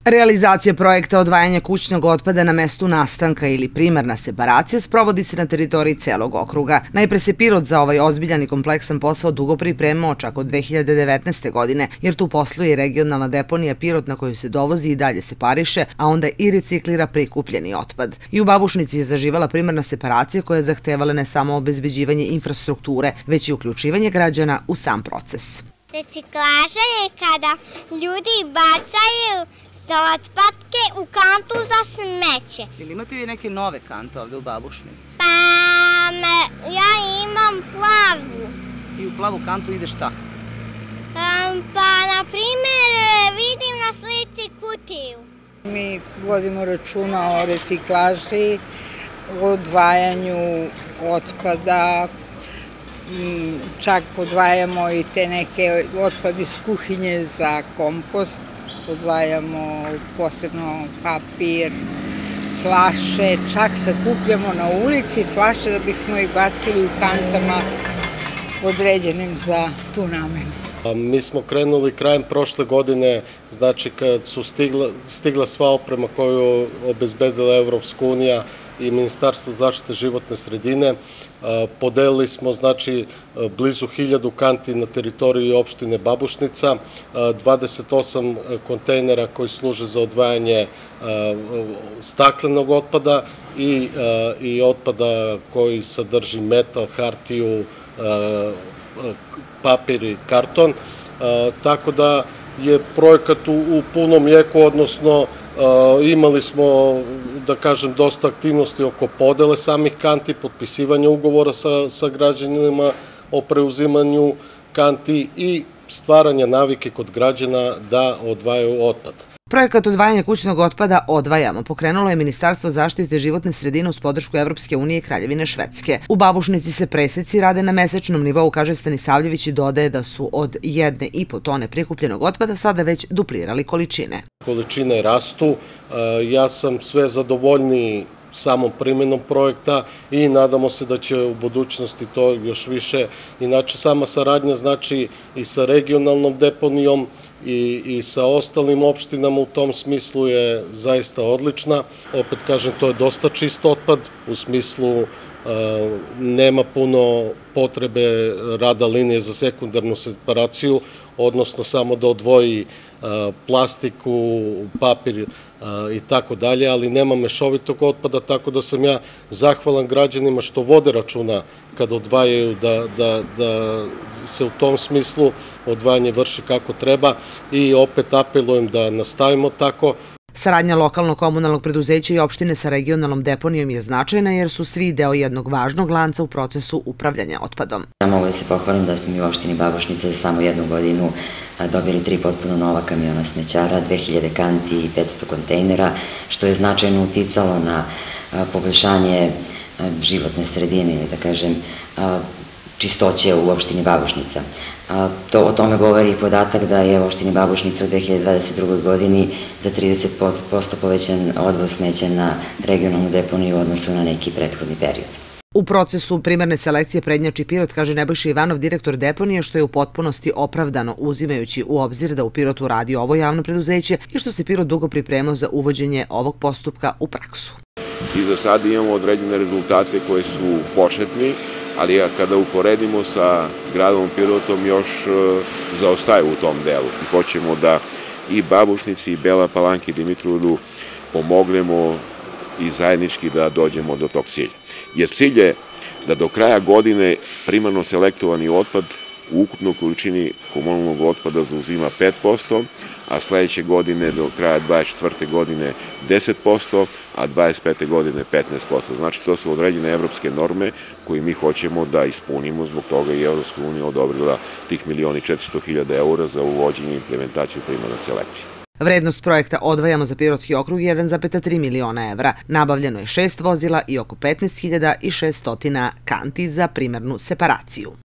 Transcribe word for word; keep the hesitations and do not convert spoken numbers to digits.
Realizacija projekta odvajanja kućnog otpada na mestu nastanka ili primarna separacija sprovodi se na teritoriji celog okruga. Najpre se Pirot za ovaj ozbiljan i kompleksan posao dugo pripremao, čak od dve hiljade devetnaeste. godine, jer tu posluje i regionalna deponija Pirot na koju se dovozi i dalje separiše, a onda i reciklira prikupljeni otpad. I u Babušnici je zaživala primarna separacija koja je zahtevala ne samo obezbeđivanje infrastrukture, već i uključivanje građana u sam proces. Reciklaža je kada ljudi bacaju otpadke u kantu za smeće. Ili imate vi neke nove kante ovde u Babušnici? Pa ja imam plavu. I u plavu kantu ide šta? Pa na primjer vidim na slici kutiju. Mi vodimo računa o reciklaži, o odvajanju otpada, čak odvajamo i te neke otpad iz kuhinje za kompost. Odvajamo posebno papir, flaše, čak sakupljamo na ulici flaše da bismo ih bacili u kantama određenim za tu namenu. Mi smo krenuli krajem prošle godine, znači kad su stigla, stigla sva oprema koju obezbedila Evropska unija i Ministarstvo zaštite životne sredine, podelili smo znači blizu hiljadu kanti na teritoriji opštine Babušnica, dvadeset osam kontejnera koji služe za odvajanje staklenog otpada i, i otpada koji sadrži metal, hartiju, papir i karton, tako da je projekat u punom jeku, odnosno imali smo, da kažem, dosta aktivnosti oko podele samih kanti, potpisivanja ugovora sa, sa građanima o preuzimanju kanti i stvaranja navike kod građana da odvajaju otpad. Projekat odvajanja kućnog otpada Odvajamo pokrenulo je Ministarstvo zaštite životne sredine uz podršku Evropske unije i Kraljevine Švedske. U Babušnici se preseci rade na mesečnom nivou, kaže Stanisavljević, i dodaje da su od jedne i po tone prikupljenog otpada sada već duplirali količine. Količine rastu, ja sam sve zadovoljniji samom primjenom projekta i nadamo se da će u budućnosti to još više. Inače, sama saradnja znači i sa regionalnom deponijom I, i sa ostalim opštinama u tom smislu je zaista odlična. Opet kažem, to je dosta čist otpad, u smislu nema puno potrebe rada linije za sekundarnu separaciju, odnosno samo da odvoji plastiku, papir i tako dalje, ali nema mešovitog otpada, tako da sam ja zahvalan građanima što vode računa kad odvajaju, da, da, da se u tom smislu odvajanje vrši kako treba i opet apelujem da nastavimo tako. Saradnja lokalno-komunalnog preduzeća i opštine sa regionalnom deponijom je značajna jer su svi deo jednog važnog lanca u procesu upravljanja otpadom. Mogu da se pohvalim da smo mi u opštini Babušnica za samo jednu godinu dobili tri potpuno nova kamiona smećara, dve hiljade kanti i petsto kontejnera, što je značajno uticalo na poboljšanje životne sredine ili da kažem čistoće u opštini Babušnica. To, o tome govori i podatak da je u opštini Babušnica u dve hiljade dvadeset drugoj. godini za trideset posto povećan odvoz smeća na regionalnu deponiju u odnosu na neki prethodni period. U procesu primarne selekcije prednjači Pirot, kaže Nebojša Ivanov, direktor deponije, što je u potpunosti opravdano uzimajući u obzir da u Pirotu radi ovo javno preduzeće i što se Pirot dugo pripremao za uvođenje ovog postupka u praksu. I za sad imamo određene rezultate koji su početni, ali kada uporedimo sa gradom Pirotom još zaostaju u tom delu. Hoćemo da i Babušnici, i Bela Palanka i Dimitrovgradu pomognemo i zajednički da dođemo do tog cilja. Jer cilj je da do kraja godine primarno selektovani otpad u ukupnoj količini komunalnog otpada zauzima pet posto, a sledeće godine do kraja dvadeset četvrte. godine deset posto, a dvadeset pete. godine petnaest posto. Znači, to su određene evropske norme koje mi hoćemo da ispunimo, zbog toga i Evropska unija odobrila tih milion i četiristo hiljada eura za uvođenje i implementaciju primarne selekcije. Vrednost projekta Odvajamo za Pirotski okrug je jedan zarez tri miliona evra. Nabavljeno je šest vozila i oko petnaest hiljada šeststo kanti za primarnu separaciju.